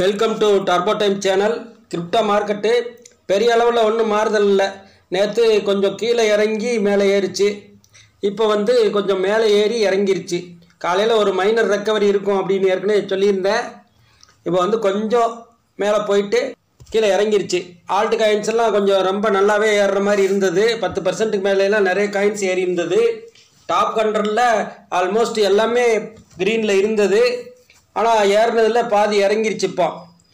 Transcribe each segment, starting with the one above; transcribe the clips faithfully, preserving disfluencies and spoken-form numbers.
Welcome to turbo time channel. Crypto market பெரிய அளவில் ஒன்றும் மாறுதல் இல்லை. நேற்று கொஞ்சம் கீழே இறங்கி மேலே ஏறிச்சு. இப்போ வந்து கொஞ்சம் மேலே ஏறி இறங்கிருச்சு. காலையில் ஒரு மைனர் ரெக்கவரி இருக்கும் அப்படின்னு ஏற்கனவே சொல்லியிருந்தேன். இப்போ வந்து கொஞ்சம் மேலே போயிட்டு கீழே இறங்கிருச்சு. ஆல்ட் காயின்ஸ் எல்லாம் கொஞ்சம் ரொம்ப நல்லாவே ஏறுற மாதிரி இருந்தது. பத்து பர்சன்ட்டுக்கு மேலாம் நிறைய காயின்ஸ் ஏறி இருந்தது. டாப் ஹண்ட்ரடில் ஆல்மோஸ்ட் எல்லாமே க்ரீனில் இருந்தது. ஆனால் ஏறினதில் பாதி இறங்கிருச்சு. இப்போ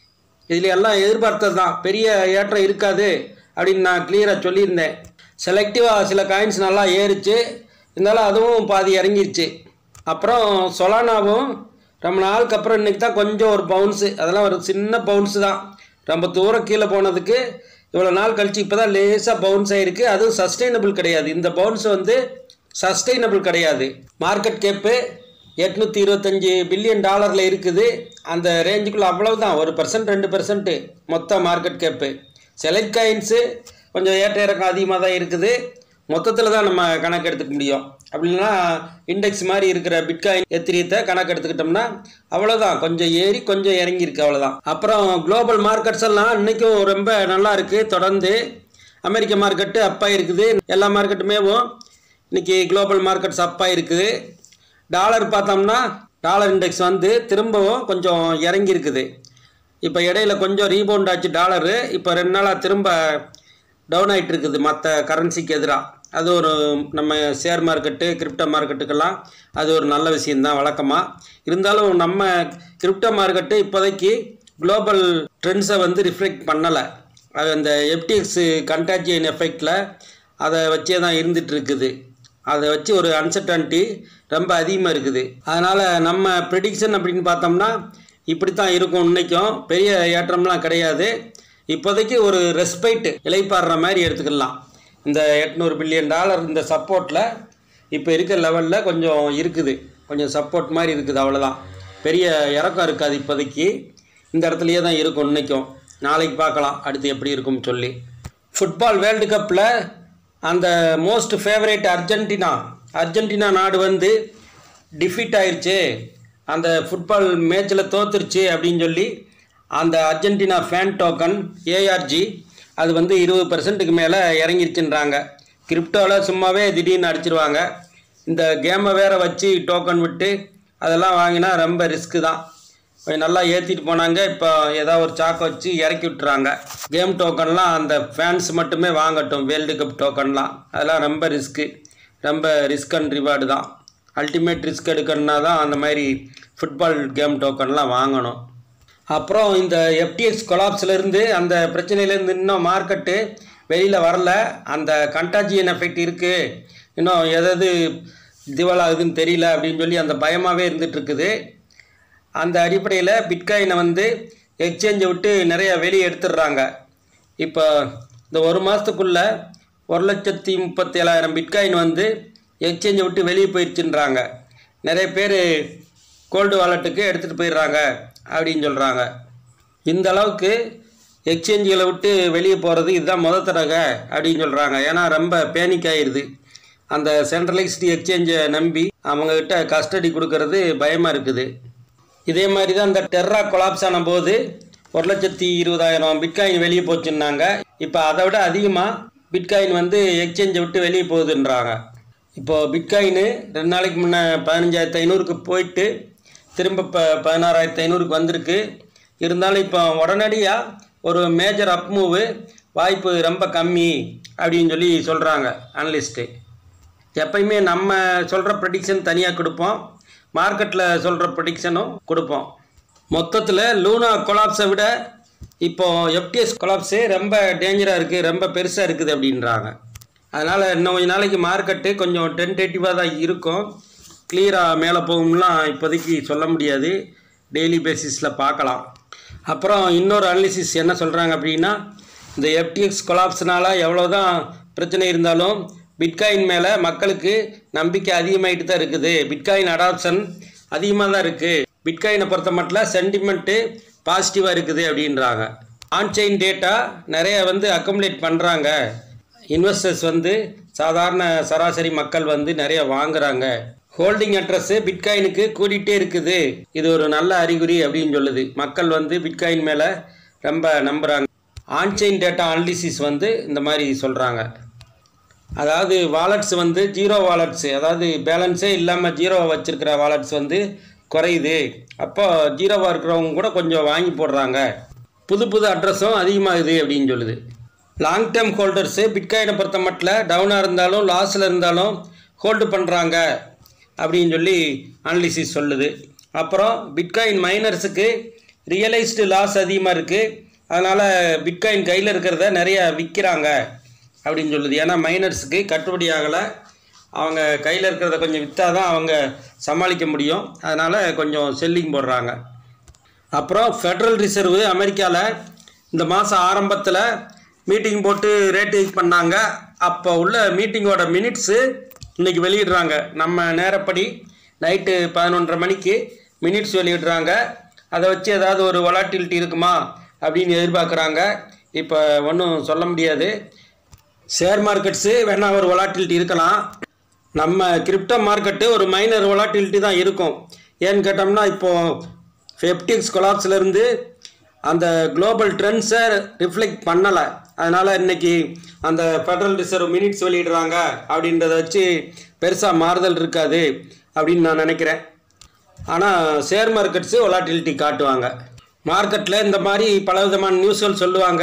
இதில் எல்லாம் எதிர்பார்த்தது தான், பெரிய ஏற்றம் இருக்காது அப்படின்னு நான் கிளியராக சொல்லியிருந்தேன். செலக்டிவாக சில காயின்ஸ் நல்லா ஏறிச்சு, இருந்தாலும் அதுவும் பாதி இறங்கிருச்சு. அப்புறம் சொலானாவும் ரொம்ப நாளுக்கு அப்புறம் இன்றைக்கி தான் கொஞ்சம் ஒரு பவுன்ஸு, அதெல்லாம் ஒரு சின்ன பவுன்ஸு தான். ரொம்ப தூரம் கீழே போனதுக்கு இவ்வளோ நாள் கழிச்சு இப்போ தான் லேசாக பவுன்ஸ் ஆகிருக்கு. அதுவும் சஸ்டெயினபிள் கிடையாது. இந்த பவுன்ஸ் வந்து சஸ்டெயினபிள் கிடையாது. மார்க்கெட் கேப்பு எட்நூற்றி இருபத்தஞ்சி பில்லியன் டாலரில் இருக்குது. அந்த ரேஞ்சுக்குள்ளே அவ்வளவுதான், ஒரு பர்சன்ட் ரெண்டு பர்சன்ட்டு மொத்த மார்க்கெட் கேப்பு. செலக்ட் காயின்ஸு கொஞ்சம் ஏற்ற இறக்கம் அதிகமாக தான் இருக்குது. மொத்தத்தில் தான் நம்ம கணக்கு எடுத்துக்க முடியும். அப்படின்னா இண்டெக்ஸ் மாதிரி இருக்கிற பிட்காயின் எத்திரியத்தை கணக்கு எடுத்துக்கிட்டோம்னா அவ்வளோதான், கொஞ்சம் ஏறி கொஞ்சம் இறங்கியிருக்கு, அவ்வளோதான். அப்புறம் குளோபல் மார்க்கெட்ஸ் எல்லாம் இன்றைக்கும் ரொம்ப நல்லா இருக்குது. தொடர்ந்து அமெரிக்க மார்க்கெட்டு அப்பாக இருக்குது. எல்லா மார்க்கெட்டுமேவும் இன்றைக்கி குளோபல் மார்க்கெட்ஸ் அப்பாக இருக்குது. டாலர் பார்த்தோம்னா டாலர் இண்டெக்ஸ் வந்து திரும்பவும் கொஞ்சம் இறங்கியிருக்குது. இப்போ இடையில கொஞ்சம் ரீபவுண்ட் ஆச்சு டாலரு. இப்போ ரெண்டு நாளாக திரும்ப டவுன் ஆகிட்டு இருக்குது மற்ற கரன்சிக்கு எதிராக. அது ஒரு நம்ம ஷேர் மார்க்கெட்டு கிரிப்டோ மார்க்கெட்டுக்கெல்லாம் அது ஒரு நல்ல விஷயந்தான் வழக்கமாக. இருந்தாலும் நம்ம கிரிப்டோ மார்க்கெட்டு இப்போதைக்கு குளோபல் ட்ரெண்ட்ஸை வந்து ரிஃப்ளெக்ட் பண்ணலை. அது அந்த எஃப்டிஎக்ஸ் கண்டாஜியன் எஃபெக்டில் அதை வச்சே தான் இருந்துகிட்ருக்குது. அதை வச்சு ஒரு அன்சர்டனிட்டி ரொம்ப அதிகமாக இருக்குது. அதனால் நம்ம ப்ரெடிக்ஷன் அப்படின்னு பார்த்தோம்னா இப்படி தான் இருக்கும். இன்றைக்கும் பெரிய ஏற்றம்லாம் கிடையாது. இப்போதைக்கு ஒரு ரெஸ்பைட்டு இலைப்பாடுற மாதிரி எடுத்துக்கலாம். இந்த எட்நூறு பில்லியன் டாலர் இந்த சப்போர்ட்டில் இப்போ இருக்கிற லெவலில் கொஞ்சம் இருக்குது, கொஞ்சம் சப்போர்ட் மாதிரி இருக்குது, அவ்வளோதான். பெரிய இறக்கம் இருக்காது இப்போதைக்கு. இந்த இடத்துலையே தான் இருக்கும் இன்றைக்கும். நாளைக்கு பார்க்கலாம் அடுத்து எப்படி இருக்கும்னு சொல்லி. ஃபுட்பால் வேர்ல்டு கப்பில் அந்த மோஸ்ட் ஃபேவரேட் அர்ஜென்டினா அர்ஜென்டினா நாடு வந்து டிஃபீட் ஆயிடுச்சு, அந்த ஃபுட்பால் மேட்ச்சில் தோத்துருச்சு அப்படின்னு சொல்லி அந்த அர்ஜென்டினா ஃபேன் டோக்கன் ஏஆர்ஜி அது வந்து இருபது பர்சன்ட்டுக்கு மேலே இறங்கிருச்சுன்றாங்க. கிரிப்டோவில் சும்மாவே திடீர்னு அடிச்சிருவாங்க. இந்த கேமை வேறு வச்சு டோக்கன் விட்டு அதெல்லாம் வாங்கினா ரொம்ப ரிஸ்க்கு தான். கொஞ்சம் நல்லா ஏற்றிட்டு போனாங்க. இப்போ ஏதாவது ஒரு சாக்கை வச்சு இறக்கி விட்டுறாங்க. கேம் டோக்கன்லாம் அந்த ஃபேன்ஸ் மட்டுமே வாங்கட்டும். வேர்ல்டு கப் டோக்கன்லாம் அதெல்லாம் ரொம்ப ரிஸ்க்கு, ரொம்ப ரிஸ்க் அண்ட் ரிவார்டு தான். அல்டிமேட் ரிஸ்க் எடுக்கணுன்னா தான் அந்த மாதிரி ஃபுட்பால் கேம் டோக்கன்லாம் வாங்கணும். அப்புறம் இந்த எஃப்டிஎக்ஸ் கொலாப்ஸ்லேருந்து அந்த பிரச்சனையிலேருந்து இன்னும் மார்க்கெட்டு வெளியில் வரல. அந்த கண்டாஜியன் எஃபெக்ட் இருக்குது, இன்னும் எதாவது திவாலாகுதுன்னு தெரியல அப்படின்னு சொல்லி அந்த பயமாகவே இருந்துகிட்ருக்குது. அந்த அடிப்படையில் பிட்காயினை வந்து எக்ஸ்சேஞ்சை விட்டு நிறைய வெளியே எடுத்துடுறாங்க. இப்போ இந்த ஒரு மாதத்துக்குள்ளே ஒரு லட்சத்தி முப்பத்தி ஏழாயிரம் பிட்காயின் வந்து எக்ஸ்சேஞ்சை விட்டு வெளியே போயிடுச்சுன்றாங்க. நிறைய பேர் கோல்டு வாலெட்டுக்கு எடுத்துகிட்டு போயிடுறாங்க அப்படின்னு சொல்கிறாங்க. இந்த அளவுக்கு எக்ஸ்சேஞ்சுகளை விட்டு வெளியே போகிறது இதுதான் முத தடவை அப்படின்னு சொல்கிறாங்க. ஏன்னா ரொம்ப பேனிக் ஆகிடுது. அந்த சென்ட்ரலைஸ்டு எக்ஸ்சேஞ்சை நம்பி அவங்கக்கிட்ட கஸ்டடி கொடுக்கறது பயமாக இருக்குது. இதே மாதிரி தான் இந்த டெர்ரா கொலாப்ஸ் ஆன போது ஒரு லட்சத்தி இருபதாயிரம் பிட்காயின் வெளியே போச்சுன்னாங்க. இப்போ அதை விட அதிகமாக பிட்காயின் வந்து எக்ஸ்சேஞ்சை விட்டு வெளியே போகுதுன்றாங்க. இப்போது பிட்காயின் ரெண்டு நாளைக்கு முன்னே பதினஞ்சாயிரத்து ஐநூறுக்கு போயிட்டு திரும்ப இப்போ பதினாறாயிரத்து ஐநூறுக்கு வந்திருக்கு. இருந்தாலும் இப்போ உடனடியாக ஒரு மேஜர் அப் மூவு வாய்ப்பு ரொம்ப கம்மி அப்படின்னு சொல்லி சொல்கிறாங்க அனலிஸ்ட்டு. எப்பயுமே நம்ம சொல்கிற ப்ரெடிக்ஷன் தனியாக கொடுப்போம், மார்க்கெட்டில் சொல்கிற ப்ரெடிக்ஷனும் கொடுப்போம். மொத்தத்தில் லூனா கொலாப்ஸை விட இப்போது எஃப்டிஎஸ் கொலாப்ஸு ரொம்ப டேஞ்சராக இருக்குது, ரொம்ப பெருசாக இருக்குது அப்படின்றாங்க. அதனால் இன்னும் கொஞ்சம் நாளைக்கு மார்க்கெட்டு கொஞ்சம் டென்டேட்டிவாக தான் இருக்கும். கிளியராக மேலே போகும்லாம் இப்போதைக்கு சொல்ல முடியாது, டெய்லி பேசிஸில் பார்க்கலாம். அப்புறம் இன்னொரு அனாலிசிஸ் என்ன சொல்கிறாங்க அப்படின்னா, இந்த எஃப்டிஎக்ஸ் கொலாப்ஸ்னால் எவ்வளோ தான் பிரச்சனை இருந்தாலும் பிட்காயின் மேலே மக்களுக்கு நம்பிக்கை அதிகமாகிட்டு தான் இருக்குது. பிட்காயின் அடாப்ஷன் அதிகமாக தான் இருக்குது. பிட்காயினை பொறுத்த மட்டும் சென்டிமெண்ட்டு பாசிட்டிவாக இருக்குது அப்படின்றாங்க. ஆன்சைன் டேட்டா நிறைய வந்து அக்குமுலேட் பண்ணுறாங்க. இன்வெஸ்டர்ஸ் வந்து சாதாரண சராசரி மக்கள் வந்து நிறைய வாங்குகிறாங்க. ஹோல்டிங் அட்ரஸ் பிட்காயினுக்கு கூடிட்டே இருக்குது. இது ஒரு நல்ல அறிகுறி அப்படின்னு சொல்லுது. மக்கள் வந்து பிட்காயின் மேலே ரொம்ப நம்புகிறாங்க. ஆன்சைன் டேட்டா அனாலிசிஸ் வந்து இந்த மாதிரி சொல்கிறாங்க. அதாவது வாலெட்ஸ் வந்து ஜீரோ வாலெட்ஸ், அதாவது பேலன்ஸே இல்லாமல் ஜீரோவை வச்சுருக்கிற வாலெட்ஸ் வந்து குறையுது. அப்போ ஜீரோவாக இருக்கிறவங்க கூட கொஞ்சம் வாங்கி போடுறாங்க. புது புது அட்ரஸும் அதிகமாகுது அப்படின்னு சொல்லுது. லாங் டேர்ம் ஹோல்டர்ஸு பிட்காயினை பொறுத்த மட்டும் டவுனாக இருந்தாலும் லாஸில் இருந்தாலும் ஹோல்டு பண்ணுறாங்க அப்படின்னு சொல்லி அனாலிசிஸ் சொல்லுது. அப்புறம் பிட்காயின் மைனர்ஸுக்கு ரியலைஸ்டு லாஸ் அதிகமாக இருக்குது. அதனால் பிட்காயின் கையில் இருக்கிறத நிறையா விற்கிறாங்க அப்படின்னு சொல்லுது. ஏன்னா மைனர்ஸுக்கு கட்டுப்படி ஆகலை. அவங்க கையில் இருக்கிறத கொஞ்சம் விற்றா தான் அவங்க சமாளிக்க முடியும். அதனால் கொஞ்சம் செல்லிங் போடுறாங்க. அப்புறம் ஃபெடரல் ரிசர்வு அமெரிக்காவில் இந்த மாதம் ஆரம்பத்தில் மீட்டிங் போட்டு ரேட் ஹைக் பண்ணாங்க. அப்போ உள்ள மீட்டிங்கோட மினிட்ஸு இன்றைக்கி வெளியிடுறாங்க. நம்ம நேரப்படி நைட்டு பதினொன்றரை மணிக்கு மினிட்ஸ் வெளியிடுறாங்க. அதை வச்சு ஏதாவது ஒரு வொலாட்டிலிட்டி இருக்குமா அப்படின்னு எதிர்பார்க்குறாங்க. இப்போ ஒன்றும் சொல்ல முடியாது. ஷேர் மார்க்கெட்ஸு வேணால் ஒரு வொலாட்டிலிட்டி இருக்கலாம். நம்ம கிரிப்டோ மார்க்கெட்டு ஒரு மைனர் வொலாட்டிலிட்டி தான் இருக்கும். ஏன்னு கேட்டோம்னா இப்போது எஃப்டிஎக்ஸ் கொலாப்ஸ்லேருந்து அந்த குளோபல் ட்ரெண்ட்ஸை ரிஃப்ளெக்ட் பண்ணலை. அதனால் இன்றைக்கி அந்த ஃபெடரல் ரிசர்வ் மினிட்ஸ் வெளியிடுறாங்க அப்படின்றத வச்சு பெருசாக மாறுதல் இருக்காது அப்படின்னு நான் நினைக்கிறேன். ஆனால் ஷேர் மார்க்கெட்ஸு வொலாட்டிலிட்டி காட்டுவாங்க. மார்க்கெட்டில் இந்த மாதிரி பல விதமான நியூஸ்கள் சொல்லுவாங்க.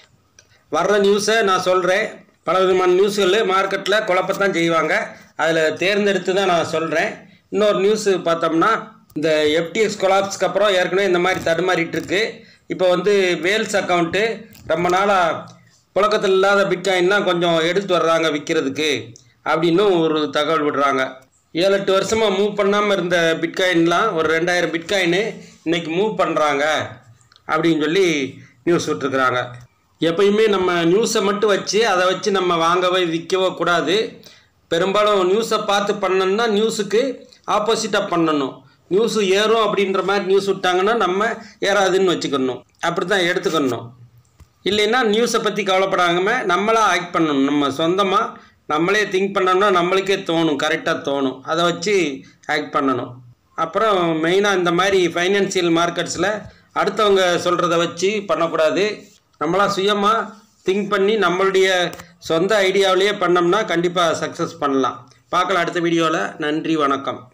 வர்ற நியூஸை நான் சொல்கிறேன். பல விதமான நியூஸ்கள் மார்க்கெட்டில் குழப்பத்தான் செய்வாங்க. அதில் தேர்ந்தெடுத்து தான் நான் சொல்கிறேன். இன்னொரு நியூஸு பார்த்தோம்னா இந்த எஃப்டிஎக்ஸ் கொலாப்ஸ்க்கு அப்புறம் ஏற்கனவே இந்த மாதிரி தடுமாறிட்டுருக்கு. இப்போ வந்து வேல்ஸ் அக்கௌண்ட்டு ரொம்ப நாளாக புழக்கத்தில் இல்லாத பிட்காயின்லாம் கொஞ்சம் எடுத்து வர்றாங்க விற்கிறதுக்கு அப்படின்னு ஒரு தகவல் விடுறாங்க. ஏழு எட்டு வருஷமாக மூவ் பண்ணாமல் இருந்த பிட்காயின்லாம் ஒரு ரெண்டாயிரம் பிட்காயின்னு இன்றைக்கி மூவ் பண்ணுறாங்க அப்படின்னு சொல்லி நியூஸ் விட்டுருக்குறாங்க. எப்பயுமே நம்ம நியூஸை மட்டும் வச்சு அதை வச்சு நம்ம வாங்கவோ விற்கவோ கூடாது. பெரும்பாலும் நியூஸை பார்த்து பண்ணணும்னா நியூஸுக்கு ஆப்போசிட்டாக பண்ணணும். நியூஸு ஏறும் அப்படின்ற மாதிரி நியூஸ் விட்டாங்கன்னா நம்ம ஏறாதுன்னு வச்சுக்கணும். அப்படி தான் எடுத்துக்கணும். இல்லைன்னா நியூஸை பற்றி கவலைப்படாமல் நம்மளாக ஆக்ட் பண்ணணும். நம்ம சொந்தமாக நம்மளே திங்க் பண்ணோம்னா நம்மளுக்கே தோணும், கரெக்டாக தோணும். அதை வச்சு ஆக்ட் பண்ணணும். அப்புறம் மெயினாக இந்த மாதிரி ஃபைனான்சியல் மார்க்கெட்ஸில் அடுத்தவங்க சொல்கிறத வச்சு பண்ணக்கூடாது. நம்மளாக சுயமாக திங்க் பண்ணி நம்மளுடைய சொந்த ஐடியாவிலேயே பண்ணோம்னா கண்டிப்பாக சக்ஸஸ் பண்ணலாம். பார்க்கலாம் அடுத்த வீடியோவில். நன்றி, வணக்கம்.